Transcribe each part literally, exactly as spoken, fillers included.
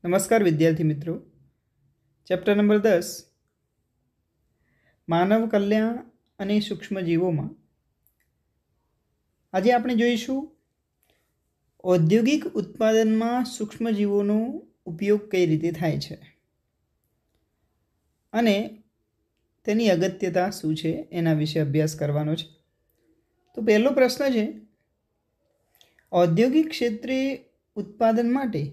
नमस्कार विद्यार्थी मित्रों, चैप्टर नंबर दस मानव कल्याण अने सूक्ष्मजीवों में आज आपणे जोईशुं औद्योगिक उत्पादन में सूक्ष्मजीवोनो उपयोग कई रीते थाय छे अने तेनी अगत्यता शुं छे एना विषे अभ्यास करवानो छे। तो पहलो प्रश्न छे, औद्योगिक क्षेत्रे उत्पादन माटे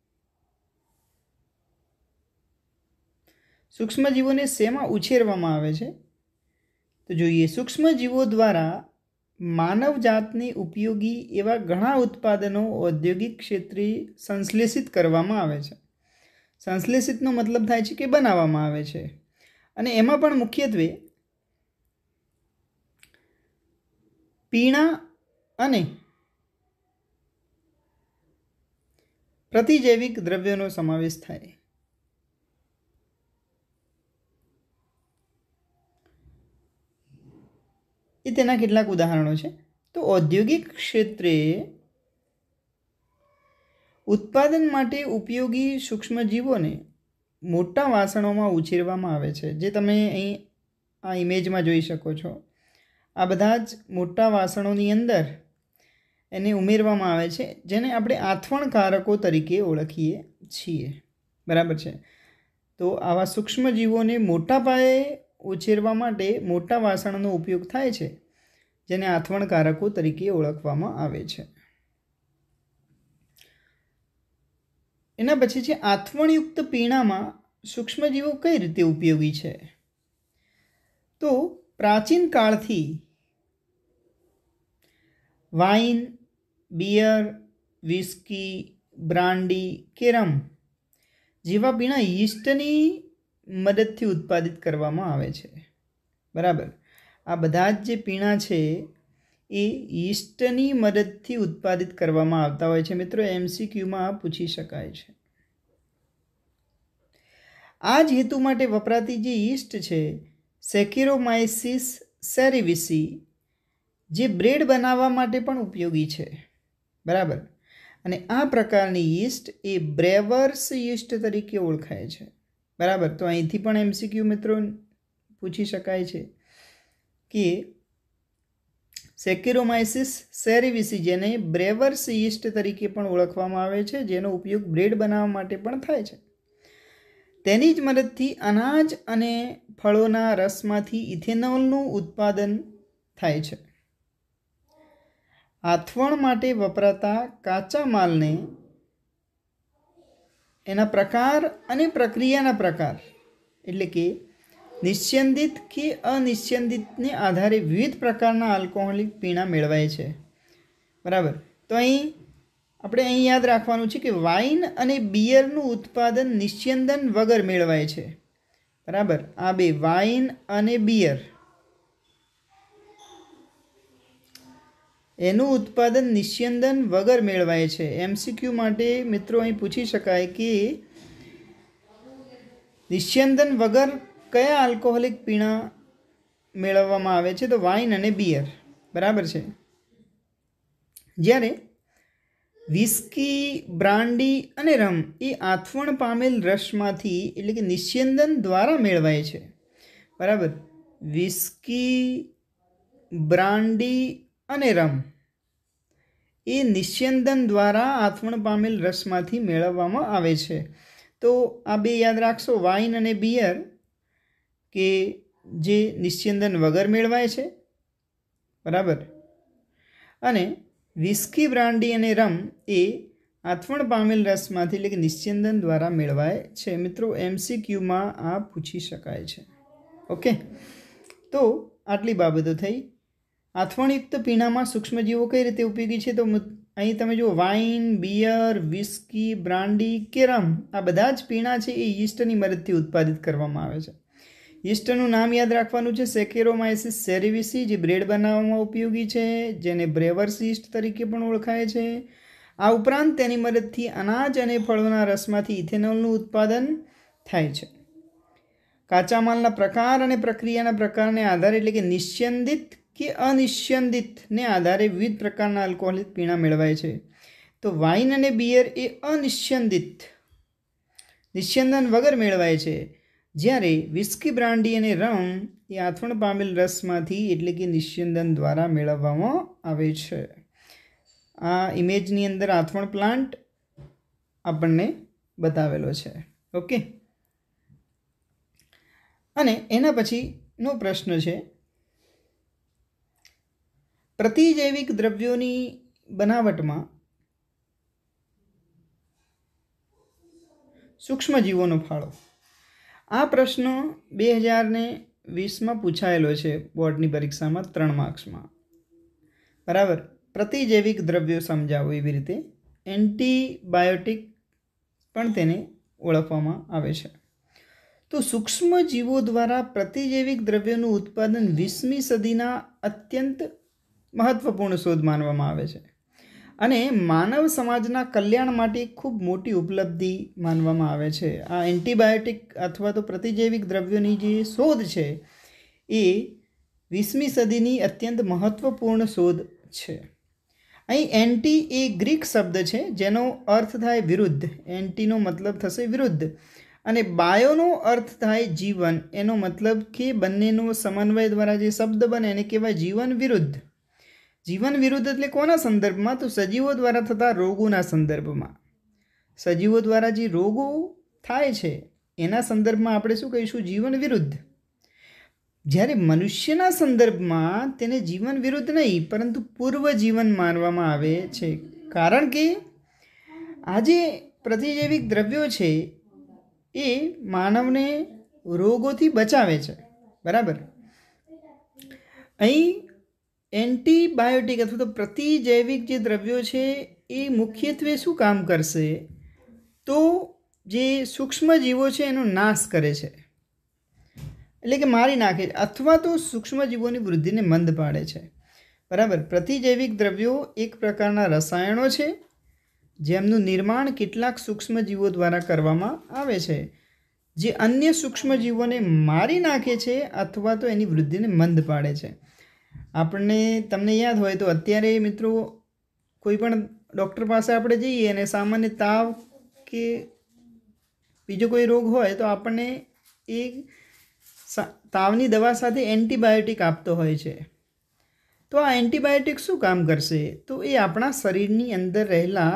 सूक्ष्मजीवों ने शेमा उछेरवामां आवे छे? तो जोईए सूक्ष्मजीवों द्वारा मानव जातने उपयोगी एवा घणा उत्पादनों औद्योगिक क्षेत्रे संश्लेषित करवामां आवे छे। संश्लेषितनो मतलब थाय छे के बनाववामां आवे छे अने एमां पण मुख्यत्वे पीणा अने प्रतिजैविक द्रव्योनो समावेश थाय। ये तेना केटलाक उदाहरणों छे। तो औद्योगिक क्षेत्रे उत्पादन माटे उपयोगी सूक्ष्मजीवोने मोटा वासणोमां उछेरवामां आवे छे, जे तमे અહીં આ ઇમેજમાં જોઈ શકો છો। આ બધા જ મોટા વાસણોની અંદર એને ઉમેરવામાં આવે છે, જેને આપણે આથવણકારકો તરીકે ઓળખીએ છીએ, બરાબર છે। તો આવા સૂક્ષ્મજીવોને મોટા પાયે ઉછેરવા માટે મોટા વાસણનો ઉપયોગ થાય છે, જેને આથવણકારકો તરીકે ઓળખવામાં આવે છે। એના પછી છે આથવણયુક્ત પીણામાં સૂક્ષ્મજીવો કઈ રીતે ઉપયોગી છે? તો પ્રાચીન કાળથી વાઇન, બિયર, વિસ્કી, બ્રાન્ડી કે રમ જેવા પીણા યીસ્ટની મદદથી ઉત્પાદિત કરવામાં આવે છે, બરાબર। આ બધા જ જે પીણા છે એ યીસ્ટની મદદથી ઉત્પાદિત કરવામાં આવતા હોય છે। મિત્રો એમસીક્યુમાં આ પૂછી શકાય છે। આ જ હેતુ માટે વપરાતી જે યીસ્ટ છે સેકેરોમાઇસીસ સેરેવિસી, જે બ્રેડ બનાવવા માટે પણ ઉપયોગી છે, બરાબર। અને આ પ્રકારની યીસ્ટ એ બ્રેવર્સ યીસ્ટ તરીકે ઓળખાય છે, બરાબર। તો અહીંથી પણ એમસીક્યુ મિત્રો પૂછી શકાય છે કે સેકેરોમાઇસીસ સેરેવિસી, જેને બ્રેવર્સ યીસ્ટ તરીકે પણ ઓળખવામાં આવે છે, જેનો ઉપયોગ બ્રેડ બનાવવા માટે પણ થાય છે, તેની જ મદદથી અનાજ અને ફળોના રસમાંથી ઇથેનોલનું ઉત્પાદન થાય છે। આથવણ માટે વપરાતા કાચા માલને એના પ્રકાર અને પ્રક્રિયાના પ્રકાર એટલે કે નિસ્યંદિત કે અનિસ્યંદિતને આધારે વિવિધ પ્રકારના આલ્કોહોલિક પીણા મેળવાય છે, બરાબર। તો અહીં આપણે અહીં યાદ રાખવાનું છે કે વાઇન અને બિયરનું ઉત્પાદન નિસ્યંદન વગર મેળવાય છે, બરાબર। આ બે વાઇન અને બિયર એનું ઉત્પાદન નિસ્યંદન વગર મેળવાય છે। એમસીક્યુ માટે મિત્રો અહીં પૂછી શકાય કે નિસ્યંદન વગર કયા આલ્કોહોલિક પીણા મેળવવામાં આવે છે? તો વાઇન અને બિયર, બરાબર છે। જ્યારે વિસ્કી, બ્રાન્ડી અને રમ એ આથવણ પામેલ રસમાંથી એટલે કે નિસ્યંદન દ્વારા મેળવાય છે, બરાબર। વિસ્કી, બ્રાન્ડી અને રમ એ નિસ્યંદન દ્વારા આથવણ પામેલ રસમાંથી મેળવવામાં આવે છે। તો આ બે યાદ રાખશો, વાઇન અને બિયર કે જે નિસ્યંદન વગર મેળવાય છે, બરાબર। અને વિસ્કી, બ્રાન્ડી અને રમ એ આથવણ પામેલ રસમાંથી એટલે કે નિસ્યંદન દ્વારા મેળવાય છે। મિત્રો એમસીક્યુમાં આ પૂછી શકાય છે, ઓકે। તો આટલી બાબતો થઈ। આથવણયુક્ત પીણામાં સૂક્ષ્મજીવો કઈ રીતે ઉપયોગી છે? તો અહીં તમે જુઓ વાઇન, બિયર, વિસ્કી, બ્રાન્ડી કે રમ આ બધા જ પીણા છે એ યીસ્ટની મદદથી ઉત્પાદિત કરવામાં આવે છે। યીસ્ટનું નામ યાદ રાખવાનું છે સેકેરોમાઇસીસ સેરેવિસી, જે બ્રેડ બનાવવામાં ઉપયોગી છે, જેને બ્રેવર્સ યીસ્ટ તરીકે પણ ઓળખાય છે। આ ઉપરાંત તેની મદદથી અનાજ અને ફળોના રસમાંથી ઇથેનોલનું ઉત્પાદન થાય છે। કાચા માલના પ્રકાર અને પ્રક્રિયાના પ્રકારને આધારે એટલે કે નિસ્યંદિત કે અનિસ્યંદિતને આધારે વિવિધ પ્રકારના આલ્કોહોલિક પીણા મેળવાય છે। તો વાઇન અને બિયર એ અનિસ્યંદિત નિસ્યંદન વગર મેળવાય છે, જ્યારે વિસ્કી બ્રાન્ડી અને રમ એ આથવણ પામેલ રસમાંથી એટલે કે નિસ્યંદન દ્વારા મેળવવામાં આવે છે. આ ઇમેજની અંદર આથવણ પ્લાન્ટ આપણને બતાવેલો છે. ઓકે, અને એના પછીનો પ્રશ્ન છે, પ્રતિજૈવિક દ્રવ્યોની બનાવટમાં સૂક્ષ્મજીવોનો ફાળો. આ પ્રશ્ન બે હજાર ને વીસમાં પૂછાયેલો છે બોર્ડની પરીક્ષામાં, ત્રણ માર્ક્સમાં. બરાબર. પ્રતિજૈવિક દ્રવ્યો સમજાવો એવી રીતે. એન્ટીબાયોટિક પણ તેને ઓળખવામાં આવે છે. તો સૂક્ષ્મજીવો દ્વારા પ્રતિજૈવિક દ્રવ્યોનું ઉત્પાદન વીસમી સદીના અત્યંત મહત્વપૂર્ણ શોધ માનવામાં આવે છે અને માનવ સમાજના કલ્યાણ માટે ખૂબ મોટી ઉપલબ્ધિ માનવામાં આવે છે. આ એન્ટીબાયોટિક અથવા તો પ્રતિજૈવિક દ્રવ્યોની જે શોધ છે એ વીસમી સદીની અત્યંત મહત્વપૂર્ણ શોધ છે. અહીં એન્ટી એ ગ્રીક શબ્દ છે જેનો અર્થ થાય વિરુદ્ધ. એન્ટીનો મતલબ થશે વિરુદ્ધ અને બાયોનો અર્થ થાય જીવન. એનો મતલબ કે બંનેનો સમન્વય દ્વારા જે શબ્દ બને એને કહેવાય જીવન વિરુદ્ધ. જીવન વિરુદ્ધ એટલે કોના સંદર્ભમાં? તો સજીવો દ્વારા થતા રોગોના સંદર્ભમાં. સજીવો દ્વારા જે રોગો થાય છે એના સંદર્ભમાં આપણે શું કહીશું? જીવન વિરુદ્ધ. જ્યારે મનુષ્યના સંદર્ભમાં તેને જીવન વિરુદ્ધ નહીં પરંતુ પૂર્વ જીવન માનવામાં આવે છે, કારણ કે આ જે પ્રતિજૈવિક દ્રવ્યો છે એ માનવને રોગોથી બચાવે છે. બરાબર. અહીં એન્ટીબાયોટિક અથવા તો પ્રતિજૈવિક જે દ્રવ્યો છે એ મુખ્યત્વે શું કામ કરશે? તો જે સૂક્ષ્મજીવો છે એનો નાશ કરે છે, એટલે કે મારી નાખે છે, અથવા તો સૂક્ષ્મજીવોની વૃદ્ધિને મંદ પાડે છે. બરાબર. પ્રતિજૈવિક દ્રવ્યો એક પ્રકારના રસાયણો છે જેમનું નિર્માણ કેટલાક સૂક્ષ્મજીવો દ્વારા કરવામાં આવે છે, જે અન્ય સૂક્ષ્મજીવોને મારી નાખે છે અથવા તો એની વૃદ્ધિને મંદ પાડે છે. આપણને તમને યાદ હોય તો અત્યારે મિત્રો કોઈ પણ ડૉક્ટર પાસે આપણે જઈએ અને સામાન્ય તાવ કે બીજો કોઈ રોગ હોય તો આપણને એ તાવની દવા સાથે એન્ટીબાયોટિક આપતો હોય છે. તો આ એન્ટીબાયોટિક શું કામ કરશે? તો એ આપણા શરીરની અંદર રહેલા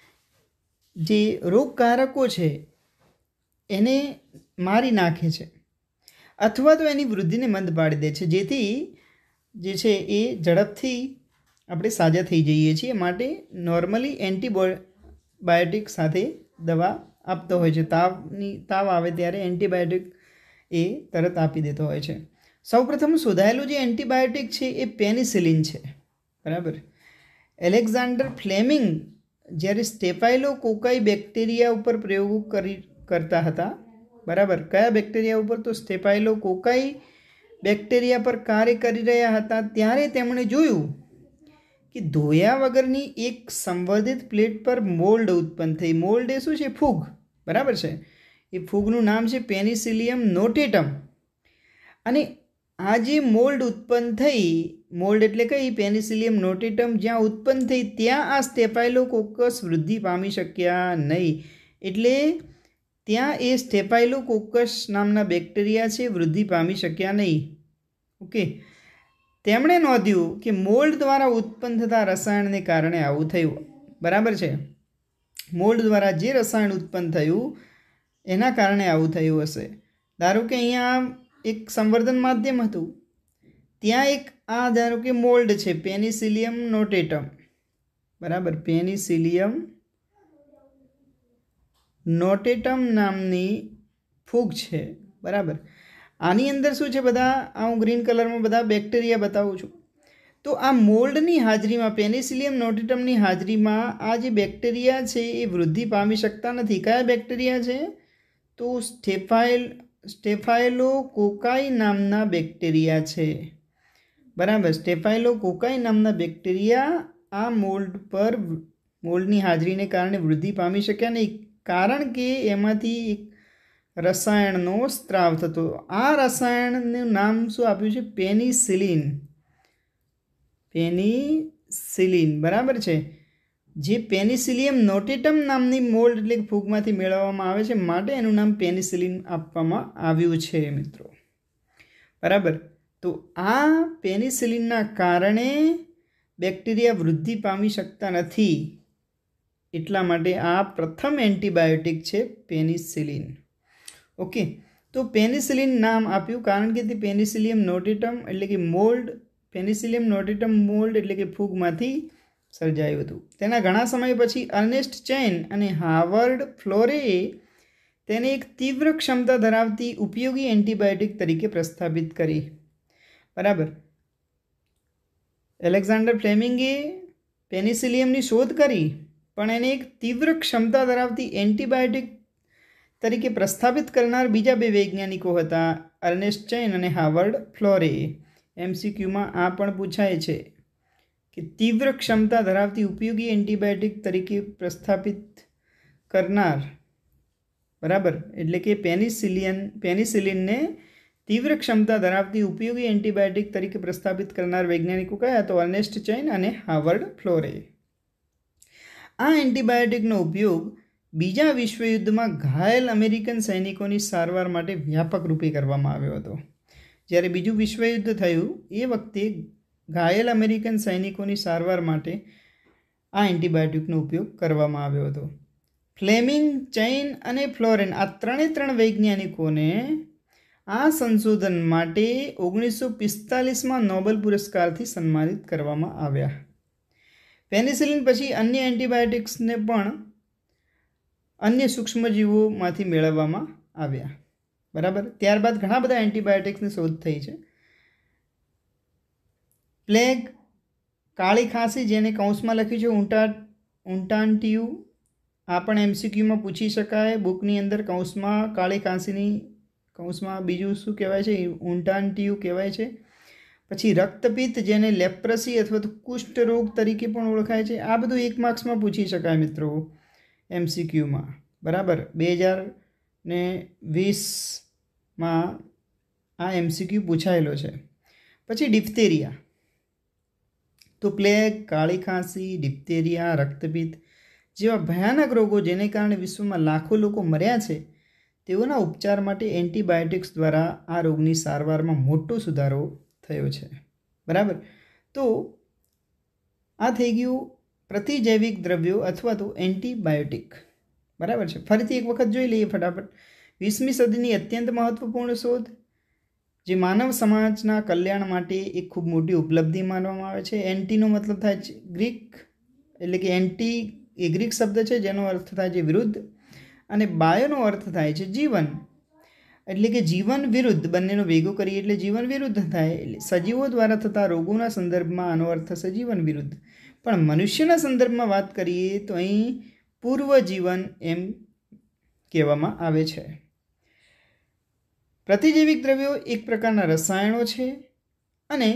જે રોગકારકો છે એને મારી નાખે છે અથવા તો એની વૃદ્ધિને મંદ પાડી દે છે, જેથી જે છે એ ઝડપથી આપણે સાજા થઈ જઈએ છીએ. માટે નોર્મલી એન્ટીબાયોટિક સાથે દવા આપતો હોય છે. તાવની તાવ આવે ત્યારે એન્ટીબાયોટિક એ તરત આપી દેતો હોય છે. સૌપ્રથમ શોધાયેલું જે એન્ટીબાયોટિક છે એ પેનિસિલિન છે. બરાબર. એલેક્ઝાન્ડર ફ્લેમિંગ જ્યારે સ્ટેફાઇલોકોકાઈ બેક્ટેરિયા ઉપર પ્રયોગો કરી કરતા હતા. બરાબર. કયા બેક્ટેરિયા ઉપર? તો સ્ટેફાઇલોકોકાઈ બેક્ટેરિયા પર કાર્ય કરી રહ્યા હતા ત્યારે તેમણે જોયું કે ધોયા વગરની એક સંવર્ધિત પ્લેટ પર મોલ્ડ ઉત્પન્ન થઈ. મોલ્ડ એ શું છે? ફૂગ. બરાબર છે. એ ફૂગનું નામ છે પેનિસિલિયમ નોટેટમ. અને આ જે મોલ્ડ ઉત્પન્ન થઈ, મોલ્ડ એટલે કઈ? પેનિસિલિયમ નોટેટમ જ્યાં ઉત્પન્ન થઈ ત્યાં આ સ્ટેફાઇલોકોકસ વૃદ્ધિ પામી શક્યા નહીં. એટલે ત્યાં એ સ્ટેફાઇલોકોકસ નામના બેક્ટેરિયા છે વૃદ્ધિ પામી શક્યા નહીં. ઓકે. તેમણે નોંધ્યું કે મોલ્ડ દ્વારા ઉત્પન્ન થતા રસાયણને કારણે આવું થયું. બરાબર છે. મોલ્ડ દ્વારા જે રસાયણ ઉત્પન્ન થયું એના કારણે આવું થયું હશે. ધારો કે અહીંયા એક સંવર્ધન માધ્યમ હતું, ત્યાં એક આ ધારો કે મોલ્ડ છે પેનિસિલિયમ નોટેટમ. બરાબર. પેનિસિલિયમ નોટેટમ નામની ફૂગ છે. બરાબર. આની અંદર શું છે? બધા આ હું ગ્રીન કલરમાં બધા બેક્ટેરિયા બતાવું છું. તો આ મોલ્ડની હાજરીમાં, પેનિસિલિયમ નોટેટમની હાજરીમાં આ જે બેક્ટેરિયા છે એ વૃદ્ધિ પામી શકતા નથી. કયા બેક્ટેરિયા છે? તો સ્ટેફાઇલ સ્ટેફાઇલોકોકાઈ નામના બેક્ટેરિયા છે. બરાબર. સ્ટેફાઇલોકોકાઈ નામના બેક્ટેરિયા આ મોલ્ડ પર મોલ્ડની હાજરીને કારણે વૃદ્ધિ પામી શક્યા નહીં, કારણ કે એમાંથી એક રસાયણનો સ્ત્રાવ થતો. આ રસાયણનું નામ શું આપ્યું છે? પેનિસિલિન. પેનિસિલિન. બરાબર છે. જે પેનિસિલિયમ નોટેટમ નામની મોલ્ડ એટલે કે ફૂગમાંથી મેળવવામાં આવે છે, માટે એનું નામ પેનિસિલિન આપવામાં આવ્યું છે મિત્રો. બરાબર. તો આ પેનિસિલિનના કારણે બેક્ટેરિયા વૃદ્ધિ પામી શકતા નથી, એટલા માટે આ પ્રથમ એન્ટીબાયોટિક છે પેનિસિલિન. ઓકે. તો પેનિસિલિન નામ આપ્યું કારણ કે તે પેનિસિલિયમ નોટેટમ એટલે કે મોલ્ડ પેનિસિલિયમ નોટેટમ મોલ્ડ એટલે કે ફૂગમાંથી સર્જાયું હતું. તેના ઘણા સમય પછી અર્નેસ્ટ ચેન અને હાર્વર્ડ ફ્લોરેએ તેને એક તીવ્ર ક્ષમતા ધરાવતી ઉપયોગી એન્ટીબાયોટિક તરીકે પ્રસ્થાપિત કરી. બરાબર. એલેક્ઝાન્ડર ફ્લેમિંગે પેનિસિલિયમની શોધ કરી, પણ એને એક તીવ્ર ક્ષમતા ધરાવતી એન્ટીબાયોટિક તરીકે પ્રસ્થાપિત કરનાર બીજા બે વૈજ્ઞાનિકો હતા, અર્નેસ્ટ ચેન અને હાર્વર્ડ ફ્લોરે. એમસીક્યુમાં આ પણ પૂછાય છે કે તીવ્ર ક્ષમતા ધરાવતી ઉપયોગી એન્ટીબાયોટિક તરીકે પ્રસ્થાપિત કરનાર, બરાબર, એટલે કે પેનિસિલિયન પેનિસિલિનને તીવ્ર ક્ષમતા ધરાવતી ઉપયોગી એન્ટીબાયોટિક તરીકે પ્રસ્થાપિત કરનાર વૈજ્ઞાનિકો કયા? તો અર્નેસ્ટ ચેન અને હાર્વર્ડ ફ્લોરે. આ એન્ટીબાયોટિકનો ઉપયોગ બીજા વિશ્વયુદ્ધમાં ઘાયલ અમેરિકન સૈનિકોની સારવાર માટે વ્યાપક રૂપે કરવામાં આવ્યો હતો. જ્યારે બીજું વિશ્વયુદ્ધ થયું એ વખતે ઘાયલ અમેરિકન સૈનિકોની સારવાર માટે આ એન્ટીબાયોટિકનો ઉપયોગ કરવામાં આવ્યો હતો. ફ્લેમિંગ, ચેન અને ફ્લોરેન આ ત્રણે ત્રણ વૈજ્ઞાનિકોને આ સંશોધન માટે ઓગણીસો પિસ્તાલીસમાં નોબેલ પુરસ્કારથી સન્માનિત કરવામાં આવ્યા. પેનિસિલિન પછી અન્ય એન્ટીબાયોટિક્સને પણ અન્ય સૂક્ષ્મજીવોમાંથી મેળવવામાં આવ્યા. બરાબર. ત્યારબાદ ઘણા બધા એન્ટીબાયોટિક્સની શોધ થઈ છે. પ્લેગ, કાળી ખાંસી જેને કૌંસમાં લખ્યું છે ઊંટા ઊંટાન્ટિયુ, આ પણ એમસીક્યુમાં પૂછી શકાય. બુકની અંદર કૌંસમાં કાળી ખાંસીની કૌંસમાં બીજું શું કહેવાય છે? ઊંટાન્ટિયુ કહેવાય છે. પછી રક્તપિત્ત જેને લેપ્રસી અથવા તો કુષ્ઠ રોગ તરીકે પણ ઓળખાય છે. આ બધું એક માર્ક્સમાં પૂછી શકાય મિત્રો એમસીક્યુમાં. બરાબર. બે હજાર ને વીસમાં આ એમસીક્યુ પૂછાયેલો છે. પછી ડિપ્થેરિયા. તો પ્લેગ, કાળી ખાંસી, ડિપ્થેરિયા, રક્તપિત્ત જેવા ભયાનક રોગો જેને કારણે વિશ્વમાં લાખો લોકો મર્યા છે, તેઓના ઉપચાર માટે એન્ટીબાયોટિક્સ દ્વારા આ રોગની સારવારમાં મોટો સુધારો થયો છે. બરાબર. તો આ થઈ ગયું પ્રતિજૈવિક દ્રવ્યો અથવા તો એન્ટીબાયોટિક. બરાબર છે. ફરીથી એક વખત જોઈ લઈએ ફટાફટ. વીસમી સદીની અત્યંત મહત્વપૂર્ણ શોધ જે માનવ સમાજના કલ્યાણ માટે એક ખૂબ મોટી ઉપલબ્ધિ માનવામાં આવે છે. એન્ટીનો મતલબ થાય છે ગ્રીક, એટલે કે એન્ટી એ ગ્રીક શબ્દ છે જેનો અર્થ થાય છે વિરુદ્ધ, અને બાયોનો અર્થ થાય છે જીવન, એટલે કે જીવન વિરુદ્ધ. બંનેનો ભેગો કરીએ એટલે જીવન વિરુદ્ધ થાય. એટલે સજીવો દ્વારા થતા રોગોના સંદર્ભમાં આનો અર્થ થશે જીવન વિરુદ્ધ. પણ મનુષ્યના સંદર્ભમાં વાત કરીએ તો અહીં પૂર્વ જીવન એમ કહેવામાં આવે છે. પ્રતિજૈવિક દ્રવ્યો એક પ્રકારના રસાયણો છે અને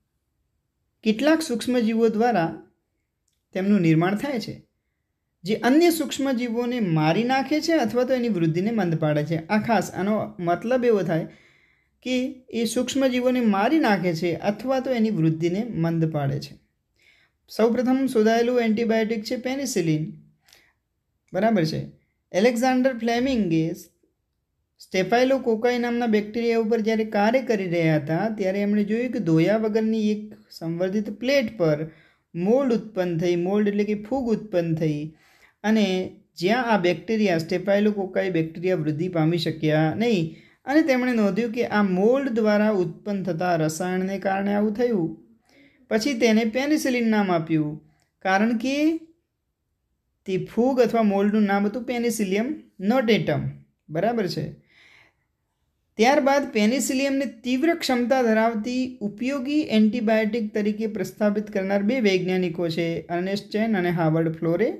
કેટલાક સૂક્ષ્મજીવો દ્વારા તેમનું નિર્માણ થાય છે, જે અન્ય સૂક્ષ્મજીવોને મારી નાખે છે અથવા તો એની વૃદ્ધિને મંદ પાડે છે. આ ખાસ આનો મતલબ એવો થાય કે એ સૂક્ષ્મજીવોને મારી નાખે છે અથવા તો એની વૃદ્ધિને મંદ પાડે છે. સૌપ્રથમ શોધાયેલું એન્ટીબાયોટિક છે પેનિસિલિન. બરાબર છે. એલેક્ઝાન્ડર ફ્લેમિંગે સ્ટેફાઇલોકોકાઈ નામના બેક્ટેરિયા ઉપર જ્યારે કાર્ય કરી રહ્યા હતા ત્યારે એમણે જોયું કે ધોયા વગરની એક સંવર્ધિત પ્લેટ પર મોલ્ડ ઉત્પન્ન થઈ. મોલ્ડ એટલે કે ફૂગ ઉત્પન્ન થઈ, અને જ્યાં આ બેક્ટેરિયા સ્ટેફાઇલોકોકાઈ બેક્ટેરિયા વૃદ્ધિ પામી શક્યા નહીં, અને તેમણે નોંધ્યું કે આ મોલ્ડ દ્વારા ઉત્પન્ન થતા રસાયણને કારણે આવું થયું. પછી તેને પેનિસિલિન નામ આપ્યું કારણ કે તે ફૂગ અથવા મોલ્ડનું નામ હતું પેનિસિલિયમ નોટેટમ. બરાબર છે. ત્યારબાદ પેનિસિલિયમને તીવ્ર ક્ષમતા ધરાવતી ઉપયોગી એન્ટીબાયોટિક તરીકે પ્રસ્થાપિત કરનાર બે વૈજ્ઞાનિકો છે, અર્નેસ્ટ ચેન અને હાર્વર્ડ ફ્લોરે.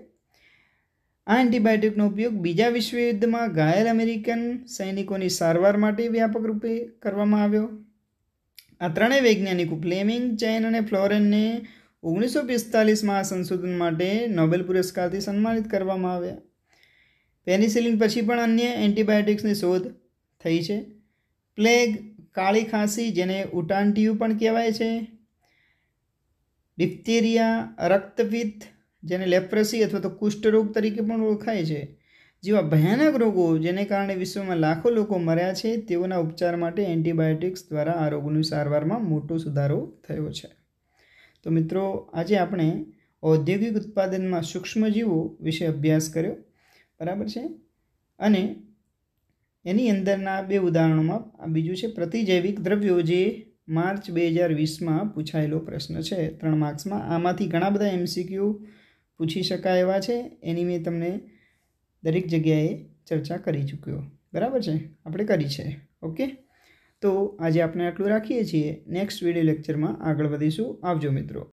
આ એન્ટીબાયોટિકનો ઉપયોગ બીજા વિશ્વયુદ્ધમાં ઘાયલ અમેરિકન સૈનિકોની સારવાર માટે વ્યાપક રૂપે કરવામાં આવ્યો. આ ત્રણેય વૈજ્ઞાનિકો ફ્લેમિંગ, ચેન અને ફ્લોરેનને ઓગણીસો પિસ્તાલીસમાં આ સંશોધન માટે નોબેલ પુરસ્કારથી સન્માનિત કરવામાં આવ્યા. પેનિસિલિન પછી પણ અન્ય એન્ટીબાયોટિક્સની શોધ થઈ છે. પ્લેગ, કાળી ખાંસી જેને ઉટાન્ટિયુ પણ કહેવાય છે, ડિપ્થેરિયા, રક્તપિત્ત જેને લેપ્રસી અથવા તો કુષ્ઠરોગ તરીકે પણ ઓળખાય છે જેવા ભયાનક રોગો જેને કારણે વિશ્વમાં લાખો લોકો મર્યા છે તેઓના ઉપચાર માટે એન્ટીબાયોટિક્સ દ્વારા આ રોગોની સારવારમાં મોટો સુધારો થયો છે. તો મિત્રો આજે આપણે ઔદ્યોગિક ઉત્પાદનમાં સૂક્ષ્મજીવો વિશે અભ્યાસ કર્યો, બરાબર છે. અને એની અંદરના બે ઉદાહરણોમાં આ બીજું છે પ્રતિજૈવિક દ્રવ્યો, જે માર્ચ બે હજાર વીસમાં પૂછાયેલો પ્રશ્ન છે ત્રણ માર્ક્સમાં. આમાંથી ઘણા બધા એમસીક્યુ પૂછી શકાય એવા છે, એની મેં તમને દરેક જગ્યાએ ચર્ચા કરી ચૂક્યો, બરાબર છે, આપણે કરી છે. ઓકે, તો આજે આપણે આટલું રાખીએ છીએ. નેક્સ્ટ વિડીયો લેક્ચરમાં આગળ વધીશું. આવજો મિત્રો.